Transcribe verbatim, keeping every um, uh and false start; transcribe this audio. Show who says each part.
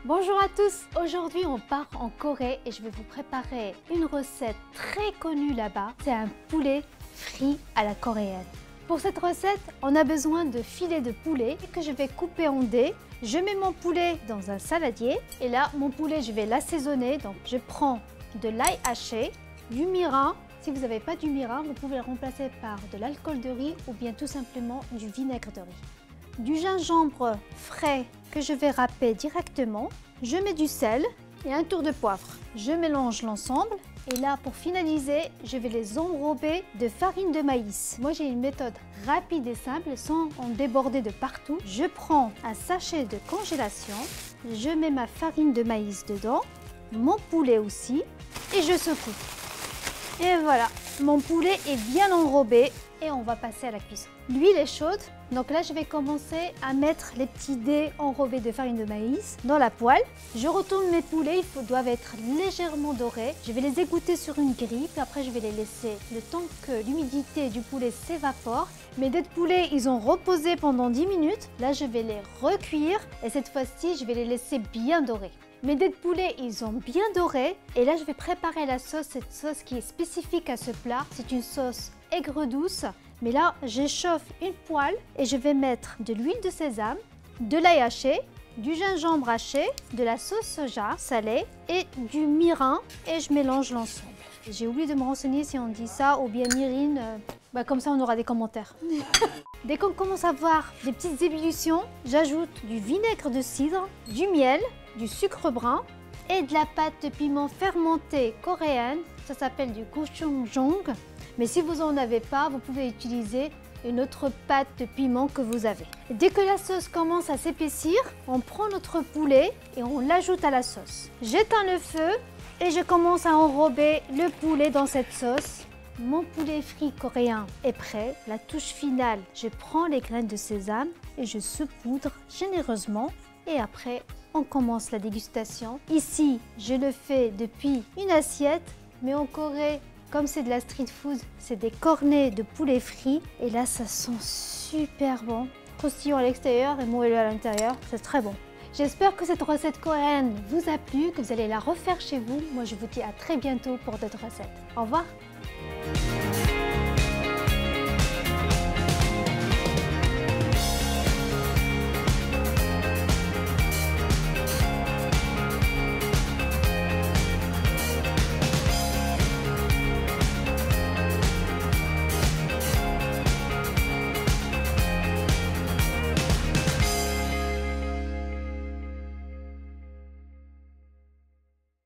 Speaker 1: Bonjour à tous, aujourd'hui on part en Corée et je vais vous préparer une recette très connue là-bas. C'est un poulet frit à la coréenne. Pour cette recette, on a besoin de filets de poulet que je vais couper en dés. Je mets mon poulet dans un saladier et là mon poulet je vais l'assaisonner. Donc je prends de l'ail haché, du mirin. Si vous n'avez pas du mirin, vous pouvez le remplacer par de l'alcool de riz ou bien tout simplement du vinaigre de riz. Du gingembre frais que je vais râper directement. Je mets du sel et un tour de poivre. Je mélange l'ensemble et là pour finaliser, je vais les enrober de farine de maïs. Moi j'ai une méthode rapide et simple sans en déborder de partout. Je prends un sachet de congélation, je mets ma farine de maïs dedans, mon poulet aussi et je secoue. Et voilà, mon poulet est bien enrobé et on va passer à la cuisson. L'huile est chaude, donc là je vais commencer à mettre les petits dés enrobés de farine de maïs dans la poêle. Je retourne mes poulets, ils doivent être légèrement dorés. Je vais les égoutter sur une grille, puis après je vais les laisser le temps que l'humidité du poulet s'évapore. Mes dés de poulet, ils ont reposé pendant dix minutes. Là je vais les recuire et cette fois-ci je vais les laisser bien dorés. Mes dés de poulet, ils ont bien doré et là je vais préparer la sauce, cette sauce qui est spécifique à ce plat. C'est une sauce aigre douce, mais là j'échauffe une poêle et je vais mettre de l'huile de sésame, de l'ail haché, du gingembre haché, de la sauce soja salée et du mirin et je mélange l'ensemble. J'ai oublié de me renseigner si on dit ça ou bien mirine, euh, bah comme ça on aura des commentaires. Dès qu'on commence à voir des petites ébullitions, j'ajoute du vinaigre de cidre, du miel, du sucre brun et de la pâte de piment fermentée coréenne. Ça s'appelle du gochujang. Mais si vous n'en avez pas, vous pouvez utiliser une autre pâte de piment que vous avez. Et dès que la sauce commence à s'épaissir, on prend notre poulet et on l'ajoute à la sauce. J'éteins le feu et je commence à enrober le poulet dans cette sauce. Mon poulet frit coréen est prêt. La touche finale, je prends les graines de sésame et je saupoudre généreusement. Et après, on commence la dégustation. Ici, je le fais depuis une assiette, mais en Corée, comme c'est de la street food, c'est des cornets de poulet frit. Et là, ça sent super bon. Croustillant à l'extérieur et moelleux à l'intérieur. C'est très bon. J'espère que cette recette coréenne vous a plu, que vous allez la refaire chez vous. Moi, je vous dis à très bientôt pour d'autres recettes. Au revoir!